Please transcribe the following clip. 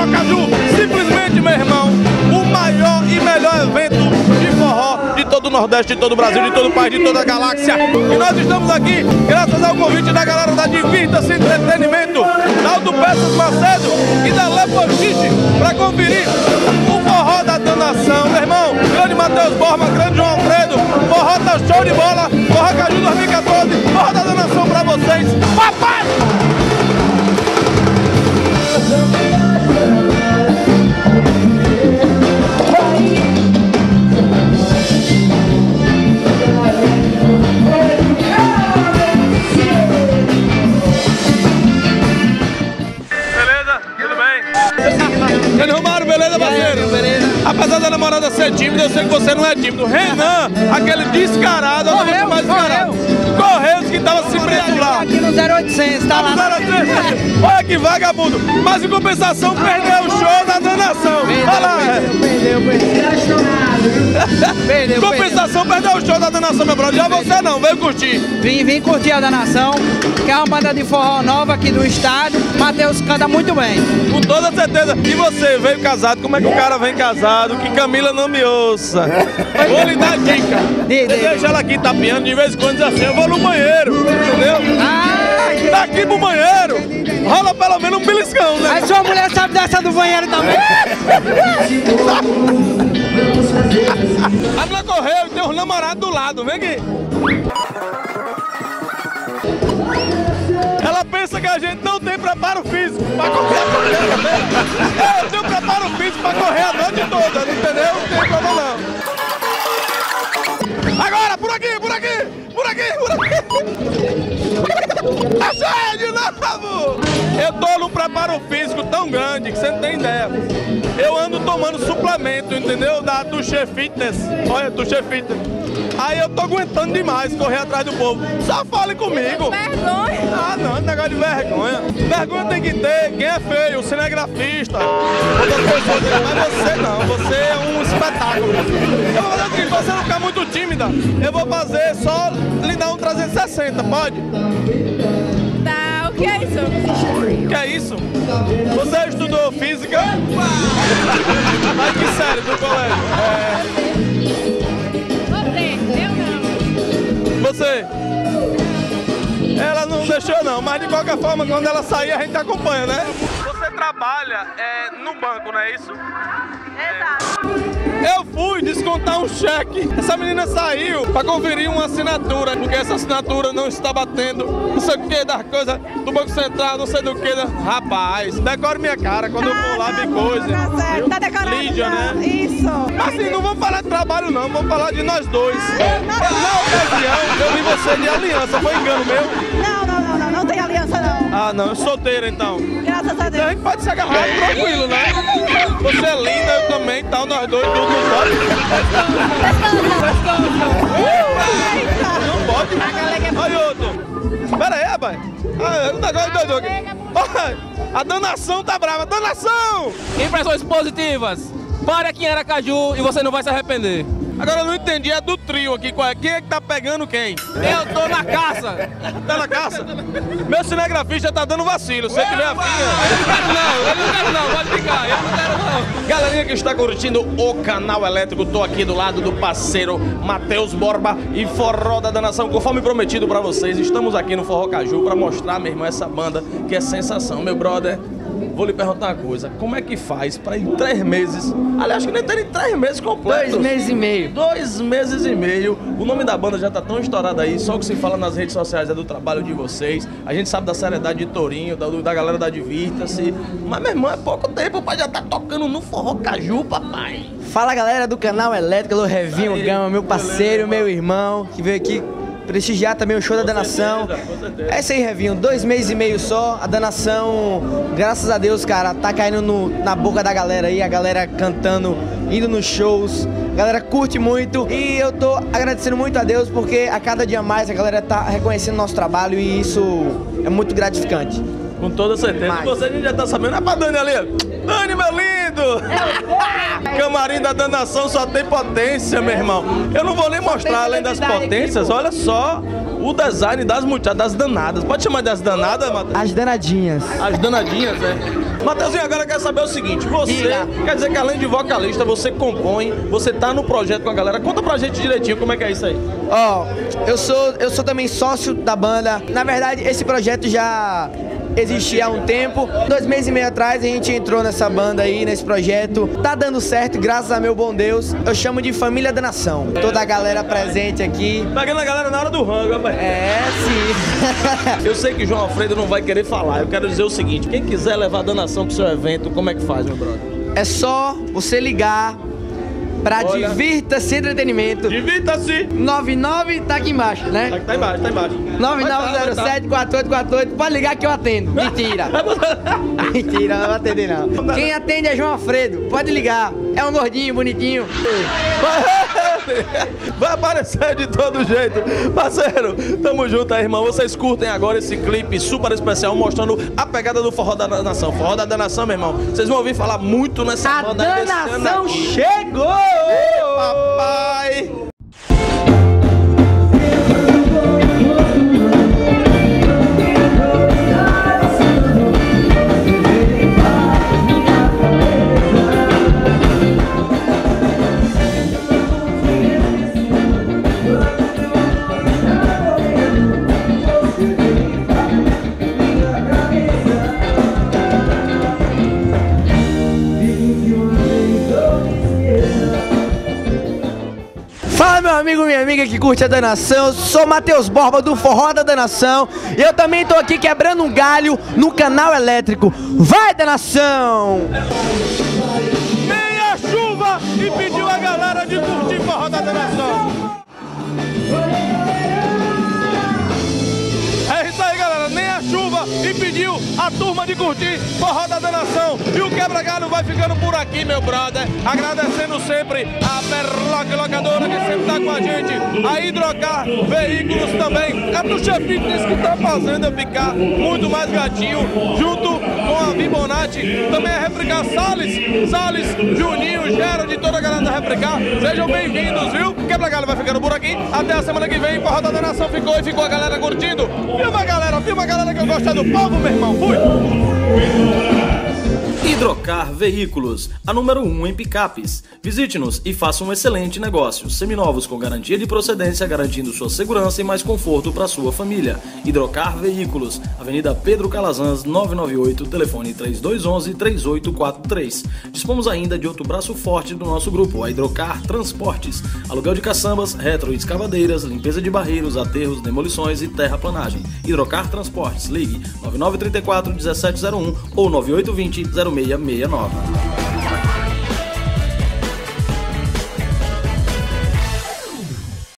Forró Caju. Simplesmente, meu irmão, o maior e melhor evento de forró de todo o Nordeste, de todo o Brasil, de todo o país, de toda a galáxia. E nós estamos aqui graças ao convite da galera da Divirta-se Entretenimento, da Auto Peças Macedo e da Lepochite, para conferir o forró da danação. Meu irmão, grande Matheus Borba, grande João Alfredo, forró tá show de bola, Forró Caju 2014, forró da danação pra vocês. Papai! Beleza, parceiro? Beleza. Apesar da namorada ser tímida, eu sei que você não é tímido. Renan, aquele descarado, correu, mais descarado. Correios que tava se preso lá. Aqui no 0800, tá lá. 0800. Olha que vagabundo. Mas em compensação, perdeu o show da danação. Olha lá. Perdeu. Compensação, perdeu o show da danação, meu brother. Já você não, veio curtir. Vim curtir a danação, que é uma banda de forró nova aqui do estado. Matheus canta muito bem. Com toda certeza. E você veio casado, como é que o cara vem casado? Que Camila não me ouça. Vou lhe dar dica. Deixa ela aqui tapeando, de vez em quando diz assim, eu vou no banheiro, entendeu? Tá aqui pro banheiro. Rola pelo menos um beliscão, né? Aí sua mulher sabe dessa do banheiro também. A mulher correu e tem uns namorados do lado, vem aqui. Ela pensa que a gente não tem preparo físico pra correr a noite. Eu tenho preparo físico pra correr a noite toda, entendeu? Não tem como não. Agora, por aqui. Achei de novo! Eu tô num preparo físico tão grande que você não tem ideia. Eu ando tomando suplemento, entendeu? Da Tuxê Fitness. Olha, Tuxê Fitness. Aí eu tô aguentando demais correr atrás do povo. Só fale comigo. Vergonha. Ah, não, negócio de vergonha. Vergonha tem que ter. Quem é feio? O cinegrafista. Outras pessoas, mas você não. Você é um espetáculo. Eu vou fazer assim, pra você não ficar muito tímida, eu vou fazer só lhe dar um 360, pode? Tá, o que é isso? O que é isso? Você estudou física? Ai, que sério, do colégio? Você? Ela não deixou não, mas de qualquer forma, quando ela sair, a gente acompanha, né? Você trabalha no banco, não é isso? Exato. Eu fui descontar um cheque. Essa menina saiu pra conferir uma assinatura, porque essa assinatura não está batendo. Não sei o que das coisas do Banco Central, não sei do que. Rapaz, decore minha cara quando eu for lá ver coisa. Tá certo, tá decorado. Lídia, né? Isso. Assim, não vamos falar de trabalho não, vamos falar de nós dois. Na ocasião, eu vi você de aliança, foi engano meu? Não tem aliança não. Ah, não, eu solteiro então. Graças a Então a Deus. gente pode se agarrar tranquilo, né? Você é linda, eu também, tal, nós dois, tudo não pode. Não pode? Olha outro. Pera aí, rapaz. O negócio doido aqui. A danação tá brava, danação! Impressões positivas. Pare aqui em Aracaju e você não vai se arrepender. Agora eu não entendi, é do trio aqui, qual é? Quem é que tá pegando quem? Eu tô na caça. Tá na caça? Meu cinegrafista tá dando vacilo, se tiver afim. Eu não quero não, pode ficar, eu não quero não. Galerinha que está curtindo o canal elétrico, tô aqui do lado do parceiro Matheus Borba e Forró da Danação. Conforme prometido pra vocês, estamos aqui no Forró Caju pra mostrar, meu irmão, essa banda que é sensação. Meu brother, vou lhe perguntar uma coisa, como é que faz pra em 3 meses, aliás, acho que nem tem 3 meses completos. 2 meses e meio. 2 meses e meio, o nome da banda já tá tão estourado aí, só o que se fala nas redes sociais é do trabalho de vocês, a gente sabe da seriedade de Torinho, da galera da Divirta-se, mas meu irmão, é pouco tempo, o pai já tá tocando no Forró Caju, papai. Fala galera do canal elétrico, do Revinho Aí, Gama, meu parceiro, meu irmão, que veio aqui prestigiar também o show da Danação. Com certeza. É isso aí, Revinho, 2 meses e meio só, a Danação, graças a Deus, cara, tá caindo na boca da galera aí, a galera cantando, indo nos shows, a galera curte muito e eu tô agradecendo muito a Deus porque a cada dia mais a galera tá reconhecendo nosso trabalho e isso é muito gratificante. Com toda certeza. Mas... E você, a gente já tá sabendo. É pra Dani ali. Dani, meu lindo! Camarim da Danação só tem potência, meu irmão. Eu não vou nem mostrar além das potências. Olha só o design das muchachas, das danadas. Pode chamar das danadas, Matheus? As danadinhas. As danadinhas, né? Matheusinho, agora eu quero saber o seguinte, você, quer dizer que além de vocalista, você compõe, você tá no projeto com a galera. Conta pra gente direitinho como é que é isso aí. Ó, eu sou também sócio da banda. Na verdade, esse projeto já existia há um tempo. 2 meses e meio atrás a gente entrou nessa banda aí, nesse projeto. Tá dando certo, graças a meu bom Deus. Eu chamo de Família da Nação. Toda a galera presente aqui. Pegando a galera na hora do rango, rapaz. É, sim. Eu sei que João Alfredo não vai querer falar. Eu quero dizer o seguinte, quem quiser levar a danação pro seu evento, como é que faz, meu brother? É só você ligar pra Divirta-se Entretenimento. Divirta-se! 99 tá aqui embaixo, né? Tá embaixo, tá embaixo. 9907-4848. Pode ligar que eu atendo. Mentira. Mentira, não vou atender não. Quem atende é João Alfredo. Pode ligar. É um gordinho, bonitinho. Vai aparecer de todo jeito. Parceiro, tamo junto aí, irmão. Vocês curtem agora esse clipe super especial mostrando a pegada do Forró da Danação. Forró da Danação, meu irmão. Vocês vão ouvir falar muito nessa A banda. danação chegou! Papai! Fala, meu amigo, minha amiga que curte a danação. Sou Matheus Borba do Forró da Danação. E eu também tô aqui quebrando um galho no canal elétrico. Vai, danação! Meia chuva e pediu a galera de curtir Forró da Danação. É isso aí, galera. Nem a chuva e pediu a turma de curtir Forró da Danação. E o quebra-galho vai ficando por aqui, meu brother. Agradecendo sempre a Perlock Locadora que sempre tá com a gente. A Hidrocar Veículos também. A Tuxa Fitness que tá fazendo eu ficar muito mais gatinho. Junto com a Vibonati. Também a Replicar Salles, Juninho, Gerald e toda a galera da Replicar. Sejam bem-vindos, viu? Quebra-galho vai ficando por aqui. Até a semana que vem. Forró da Danação ficou e ficou a galera curtindo. Filma a galera que eu gosto do povo, meu irmão. Fui! Hidrocar Veículos, a número 1 em picapes. Visite-nos e faça um excelente negócio. Seminovos com garantia de procedência, garantindo sua segurança e mais conforto para sua família. Hidrocar Veículos, Avenida Pedro Calazans, 998, telefone 3211-3843. Dispomos ainda de outro braço forte do nosso grupo, a Hidrocar Transportes. Aluguel de caçambas, retroescavadeiras, limpeza de barreiros, aterros, demolições e terraplanagem. Hidrocar Transportes, ligue 9934-1701 ou 9820-0669.